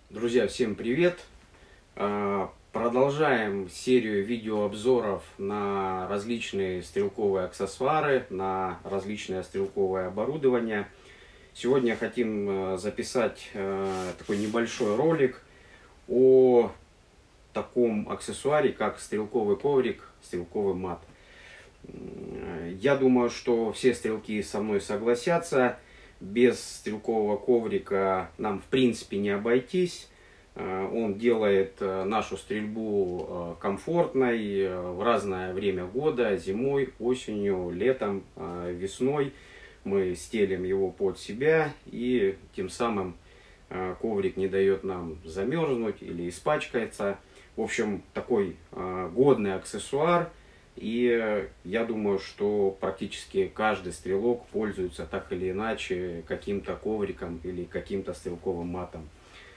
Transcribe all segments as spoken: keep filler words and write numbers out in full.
Друзья, всем привет! Продолжаем серию видеообзоров на различные стрелковые аксессуары, на различное стрелковое оборудование. Сегодня хотим записать такой небольшой ролик о таком аксессуаре, как стрелковый коврик, стрелковый мат. Я думаю, что все стрелки со мной согласятся. Без стрелкового коврика нам в принципе не обойтись. Он делает нашу стрельбу комфортной в разное время года, зимой, осенью, летом, весной. Мы стелим его под себя, и тем самым коврик не дает нам замерзнуть или испачкаться. В общем, такой годный аксессуар. И я думаю, что практически каждый стрелок пользуется так или иначе каким-то ковриком или каким-то стрелковым матом.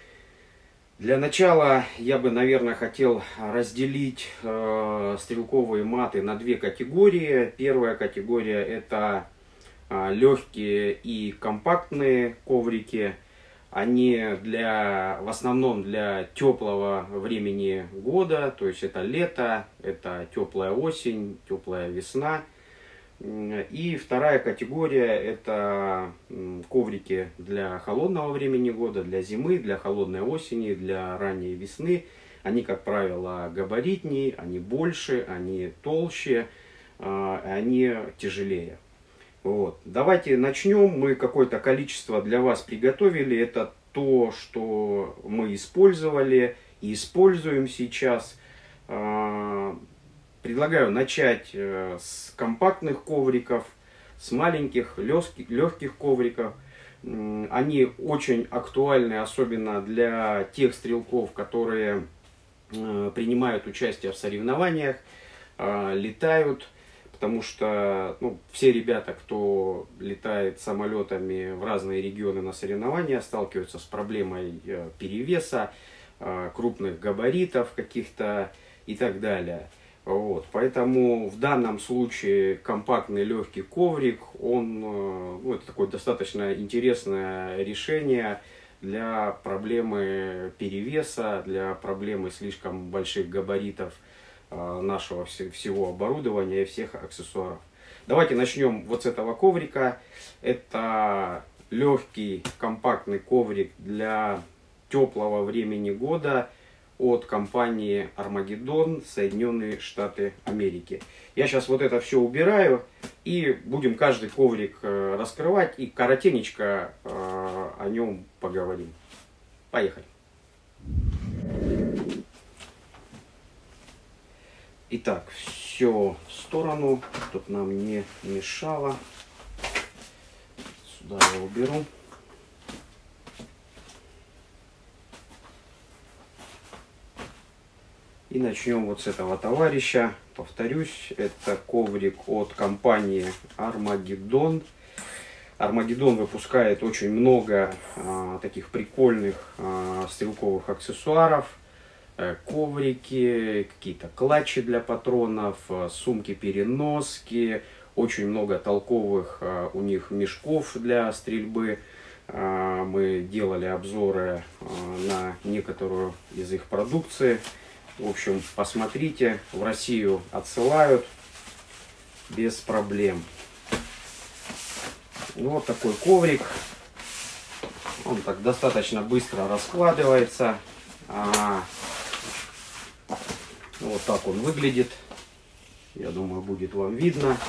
Для начала я бы, наверное, хотел разделить э, стрелковые маты на две категории. Первая категория — это э, легкие и компактные коврики. Они для, в основном для теплого времени года, то есть это лето, это теплая осень, теплая весна. И вторая категория — это коврики для холодного времени года, для зимы, для холодной осени, для ранней весны. Они, как правило, габаритнее, они больше, они толще, они тяжелее. Вот. Давайте начнем. Мы какое-то количество для вас приготовили. Это то, что мы использовали и используем сейчас. Предлагаю начать с компактных ковриков, с маленьких легких, легких ковриков. Они очень актуальны, особенно для тех стрелков, которые принимают участие в соревнованиях, летают. Потому что ну, все ребята, кто летает самолетами в разные регионы на соревнования, сталкиваются с проблемой перевеса, крупных габаритов каких-то и так далее. Вот. Поэтому в данном случае компактный легкий коврик, он, ну, это такое достаточно интересное решение для проблемы перевеса, для проблемы слишком больших габаритов нашего всего оборудования и всех аксессуаров. Давайте начнем вот с этого коврика. Это легкий компактный коврик для теплого времени года от компании Armageddon, Соединенные Штаты Америки. Я сейчас вот это все убираю и будем каждый коврик раскрывать и коротенечко о нем поговорим. Поехали! Итак, все в сторону, чтобы нам не мешало. Сюда я уберу. И начнем вот с этого товарища. Повторюсь, это коврик от компании Armageddon. Armageddon выпускает очень много а, таких прикольных а, стрелковых аксессуаров. Коврики, какие-то клатчи для патронов, сумки-переноски, очень много толковых у них мешков для стрельбы. Мы делали обзоры на некоторую из их продукции. В общем, посмотрите, в Россию отсылают без проблем. Вот такой коврик. Он так достаточно быстро раскладывается. Вот так он выглядит. Я думаю, будет вам видно.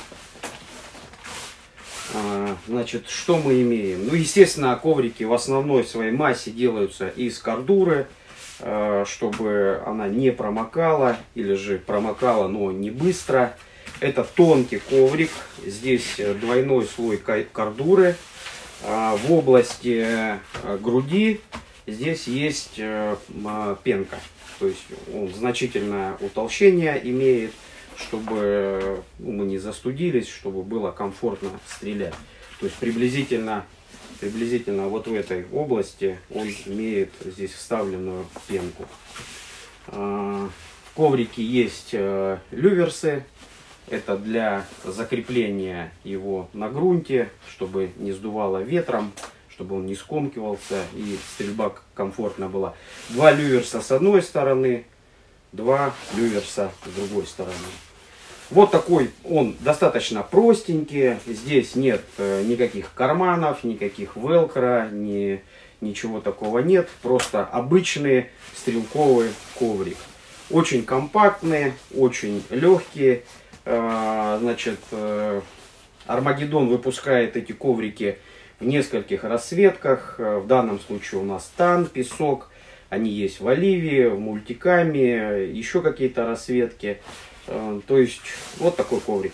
Значит, что мы имеем? Ну, естественно, коврики в основной своей массе делаются из кордуры, чтобы она не промокала, или же промокала, но не быстро. Это тонкий коврик. Здесь двойной слой кордуры. В области груди здесь есть пенка. То есть он значительное утолщение имеет, чтобы ну, мы не застудились, чтобы было комфортно стрелять. То есть приблизительно, приблизительно вот в этой области он имеет здесь вставленную пенку. В коврике есть люверсы. Это для закрепления его на грунте, чтобы не сдувало ветром, чтобы он не скомкивался и стрельба комфортно была. Два люверса с одной стороны, два люверса с другой стороны. Вот такой он достаточно простенький. Здесь нет никаких карманов, никаких велкро, ни, ничего такого нет. Просто обычный стрелковый коврик. Очень компактные, очень легкие. Значит, Армагеддон выпускает эти коврики в нескольких расцветках. В данном случае у нас тан, песок. Они есть в оливе, в мультикаме, еще какие-то расцветки. То есть вот такой коврик.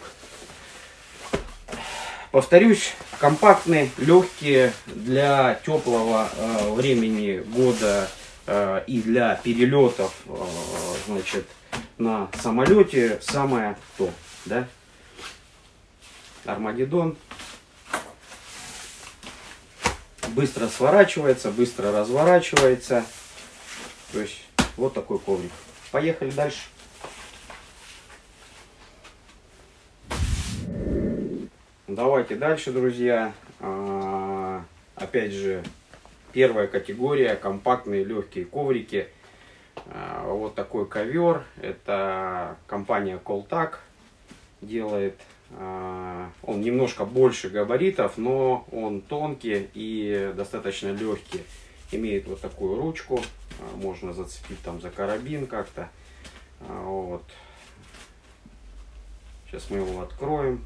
Повторюсь, компактные, легкие, для теплого э, времени года э, и для перелетов, э, значит, на самолете самое то, да? Армагеддон быстро сворачивается, быстро разворачивается. То есть вот такой коврик. Поехали дальше. Давайте дальше, друзья. А, опять же, первая категория — компактные легкие коврики. А, вот такой ковер. Это компания Колтак делает. А, он немножко больше габаритов, но он тонкий и достаточно легкий. Имеет вот такую ручку. А, можно зацепить там за карабин как-то. А, вот. Сейчас мы его откроем.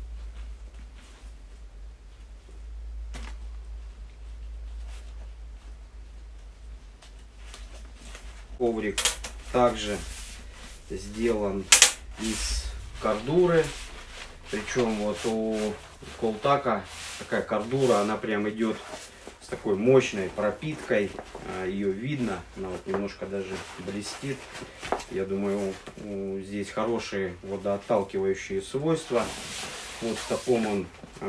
Коврик также сделан из кордуры, причем вот у Колтака такая кордура, она прям идет с такой мощной пропиткой, ее видно, она вот немножко даже блестит. Я думаю, здесь хорошие водоотталкивающие свойства. Вот в таком он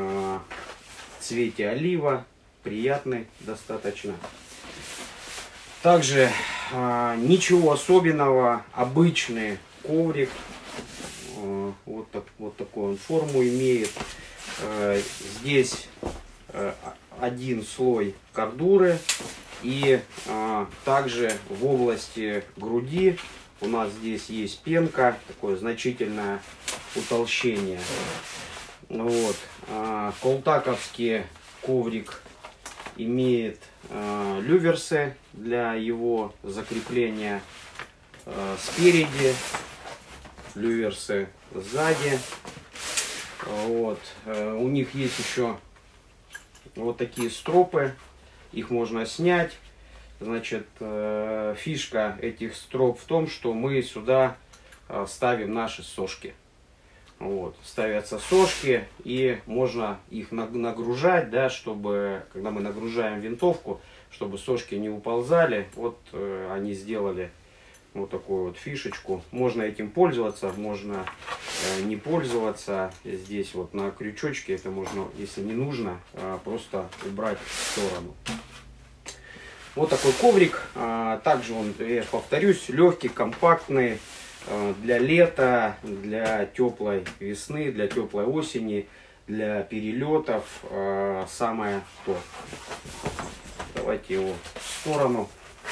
цвете олива, приятный достаточно. Также а, ничего особенного, обычный коврик, а, вот, так, вот такую он форму имеет. А, здесь а, один слой кордуры, и а, также в области груди у нас здесь есть пенка, такое значительное утолщение. Вот. А, колтаковский коврик имеет э, люверсы для его закрепления э, спереди, люверсы сзади. Вот. Э, у них есть еще вот такие стропы, их можно снять. Значит, э, фишка этих строп в том, что мы сюда э, ставим наши сошки. Вот, ставятся сошки, и можно их нагружать, да, чтобы, когда мы нагружаем винтовку, чтобы сошки не уползали. Вот э, они сделали вот такую вот фишечку. Можно этим пользоваться, можно э, не пользоваться. Здесь вот на крючочке это можно, если не нужно, э, просто убрать в сторону. Вот такой коврик. А, также он, я повторюсь, легкий, компактный. Для лета, для теплой весны, для теплой осени, для перелетов самое то. Давайте его в сторону.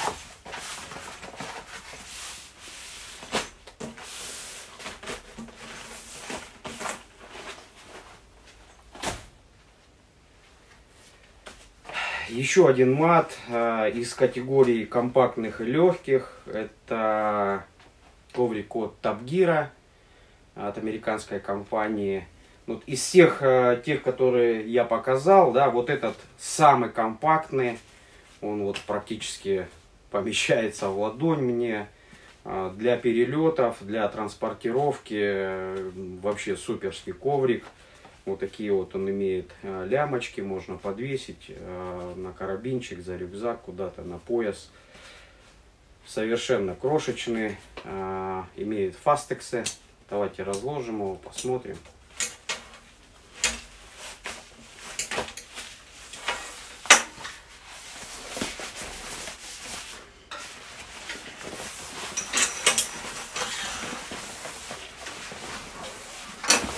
Еще один мат из категории компактных и легких. Это коврик от Top Gear, от американской компании. Вот из всех э, тех, которые я показал, да, вот этот самый компактный. Он вот практически помещается в ладонь мне. Э, для перелетов, для транспортировки. Э, вообще суперский коврик. Вот такие вот он имеет э, лямочки. Можно подвесить э, на карабинчик, за рюкзак, куда-то на пояс. Совершенно крошечный, э, имеет фастексы. Давайте разложим его, посмотрим.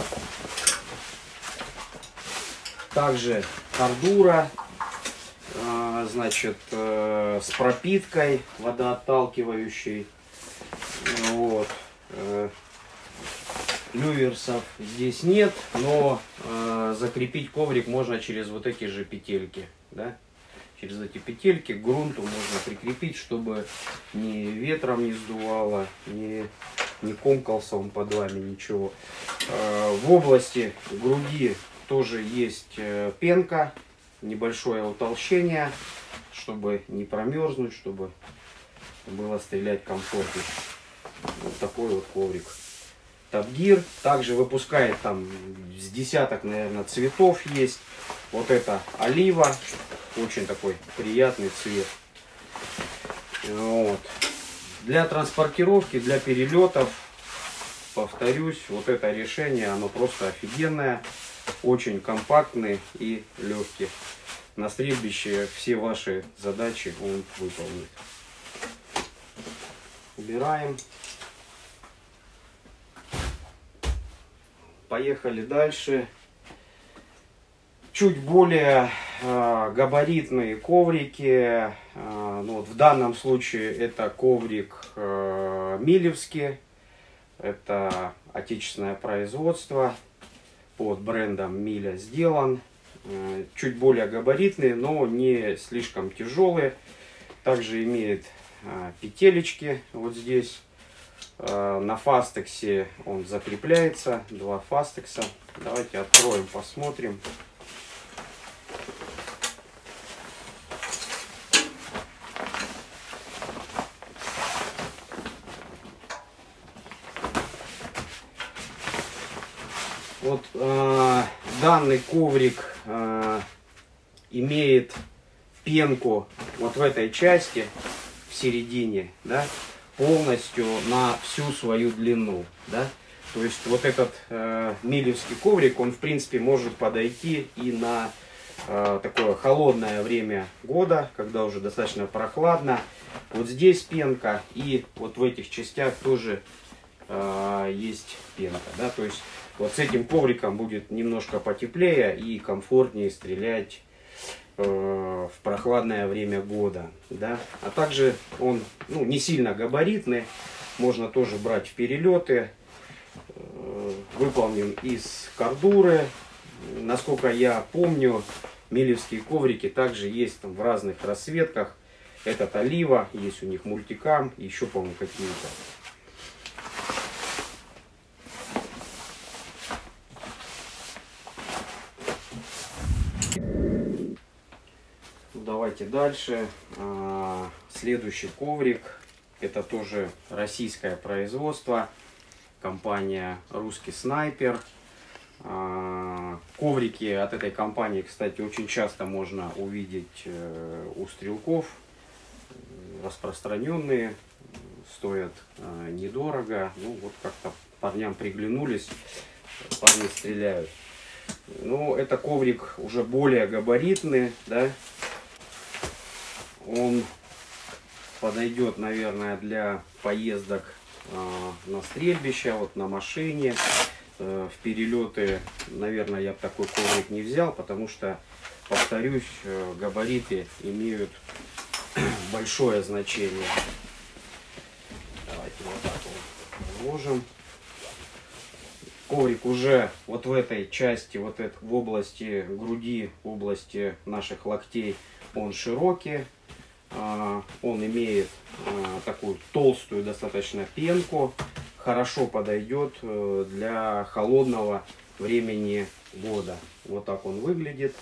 Также кордура. значит, с пропиткой водоотталкивающей. Вот. Люверсов здесь нет, но закрепить коврик можно через вот эти же петельки. Да? Через эти петельки к грунту можно прикрепить, чтобы ни ветром не сдувало, ни, не комкался он под вами, ничего. В области груди тоже есть пенка, небольшое утолщение, чтобы не промерзнуть, чтобы было стрелять комфортно. Вот такой вот коврик. Top Gear также выпускает там с десяток, наверное, цветов есть. Вот это олива, очень такой приятный цвет. Вот. Для транспортировки, для перелетов, повторюсь, вот это решение, оно просто офигенное. Очень компактный и легкий. На стрельбище все ваши задачи он выполнит. Убираем. Поехали дальше. Чуть более э, габаритные коврики. Э, ну, вот в данном случае это коврик э, Милевский. Это отечественное производство. Под брендом Миля сделан. Чуть более габаритные, но не слишком тяжелые. Также имеет петелечки вот здесь. На фастексе он закрепляется. Два фастекса. Давайте откроем, посмотрим. Вот э, данный коврик э, имеет пенку вот в этой части, в середине, да, полностью на всю свою длину. Да? То есть вот этот э, милевский коврик, он в принципе может подойти и на э, такое холодное время года, когда уже достаточно прохладно. Вот здесь пенка, и вот в этих частях тоже э, есть пенка. Да? То есть вот с этим ковриком будет немножко потеплее и комфортнее стрелять э, в прохладное время года. Да? А также он ну, не сильно габаритный, можно тоже брать в перелеты. Э, выполнен из кордуры. Насколько я помню, милевские коврики также есть там в разных расцветках. Этот олива, есть у них мультикам, еще, по-моему, какие-то. Давайте дальше. Следующий коврик. Это тоже российское производство. Компания Русский Снайпер. Коврики от этой компании, кстати, очень часто можно увидеть у стрелков. Распространенные. Стоят недорого. Ну вот как-то парням приглянулись. Парни стреляют. Ну, это коврик уже более габаритный, да. Он подойдет, наверное, для поездок э, на стрельбище, вот на машине. Э, в перелеты, наверное, я бы такой коврик не взял, потому что, повторюсь, э, габариты имеют большое значение. Давайте вот так вот вложим. Коврик уже вот в этой части, вот это, в области груди, в области наших локтей, он широкий. Он имеет такую толстую достаточно пенку. Хорошо подойдет для холодного времени года. Вот так он выглядит.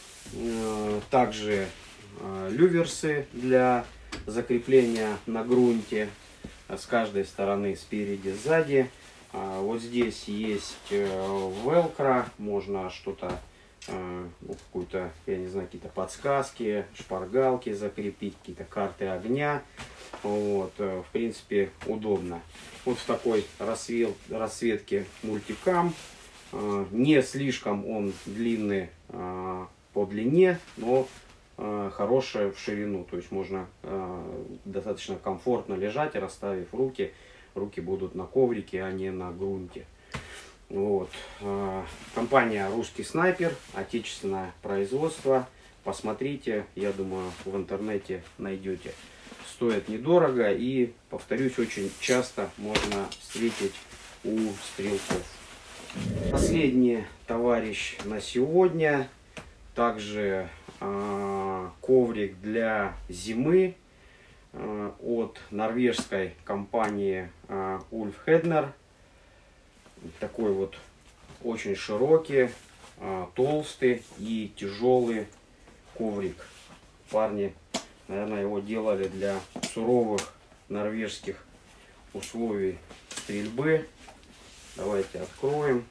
Также люверсы для закрепления на грунте. С каждой стороны, спереди, сзади. Вот здесь есть велкро. Можно что-то, какую-то, я не знаю, какие-то подсказки, шпаргалки закрепить, какие-то карты огня. Вот, в принципе, удобно. Вот в такой расцвет, расцветке мультикам. Не слишком он длинный по длине, но хорошая в ширину. То есть можно достаточно комфортно лежать, расставив руки. Руки будут на коврике, а не на грунте. Вот. Компания Русский Снайпер, отечественное производство. посмотрите, я думаю, в интернете найдете. Стоит недорого и, повторюсь, очень часто можно встретить у стрелков. Последний товарищ на сегодня. Также э, коврик для зимы э, от норвежской компании э, Ulf Hedner. Такой вот очень широкий, э, толстый и тяжелый коврик. Парни, наверное, его делали для суровых норвежских условий стрельбы. Давайте откроем.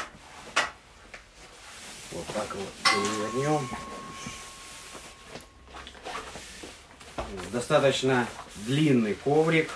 Вот так вот перевернем. Достаточно длинный коврик.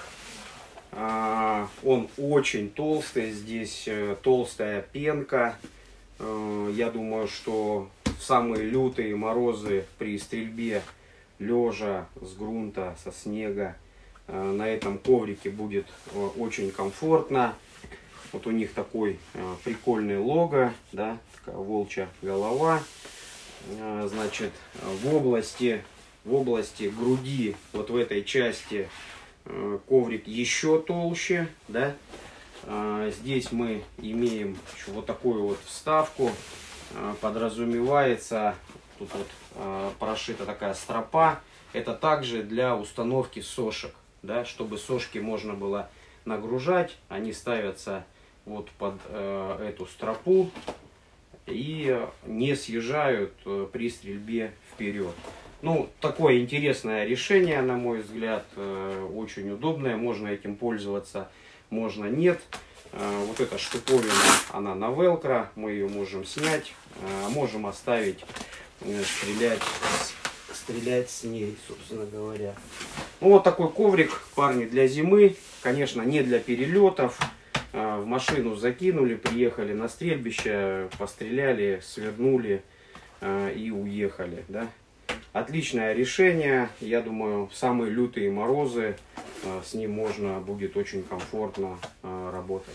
Он очень толстый. Здесь толстая пенка. Я думаю, что в самые лютые морозы при стрельбе лежа с грунта, со снега, на этом коврике будет очень комфортно. Вот у них такой прикольный лого, да, такая волчья голова. Значит, в области, в области груди, вот в этой части, коврик еще толще, да. Здесь мы имеем еще вот такую вот вставку. Подразумевается, тут вот прошита такая стропа. Это также для установки сошек, да, чтобы сошки можно было нагружать. Они ставятся вот под э, эту стропу и не съезжают э, при стрельбе вперед. Ну, такое интересное решение, на мой взгляд, э, очень удобное. Можно этим пользоваться, можно нет. Э, вот эта штуковина, она на велкро, мы ее можем снять, э, можем оставить, э, стрелять, стрелять с ней, собственно говоря. Ну, вот такой коврик, парни, для зимы, конечно, не для перелетов. В машину закинули, приехали на стрельбище, постреляли, свернули э, и уехали. Да? Отличное решение. Я думаю, в самые лютые морозы э, с ним можно будет очень комфортно э, работать.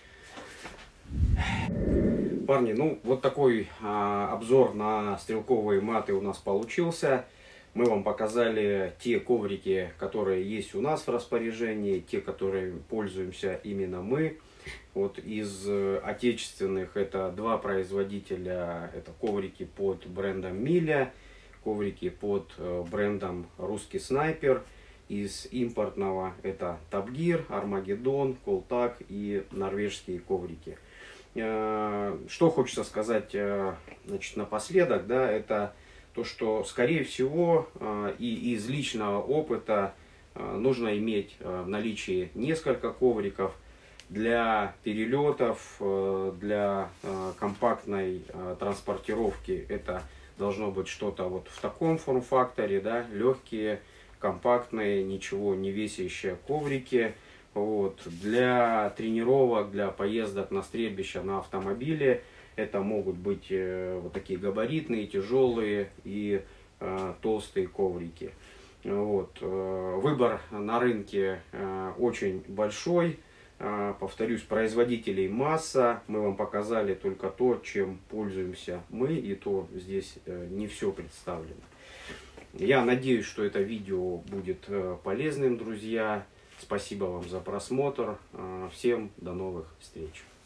Парни, ну вот такой э, обзор на стрелковые маты у нас получился. Мы вам показали те коврики, которые есть у нас в распоряжении, те, которые пользуемся именно мы. Вот из отечественных это два производителя, это коврики под брендом Миля, коврики под брендом Русский Снайпер. Из импортного это Top Gear, Armageddon, Колтак и норвежские коврики. Что хочется сказать, значит, напоследок, да, это то, что, скорее всего, и из личного опыта нужно иметь в наличии несколько ковриков для перелетов, для компактной транспортировки. Это должно быть что-то вот в таком форм-факторе, да, легкие, компактные, ничего не весящие коврики. Вот. Для тренировок, для поездок на стрельбище на автомобиле это могут быть э, вот такие габаритные, тяжелые и э, толстые коврики. Вот. Э, выбор на рынке э, очень большой. Э, повторюсь, производителей масса. Мы вам показали только то, чем пользуемся мы, и то здесь э, не все представлено. Я надеюсь, что это видео будет э, полезным, друзья. Спасибо вам за просмотр. Э, всем до новых встреч.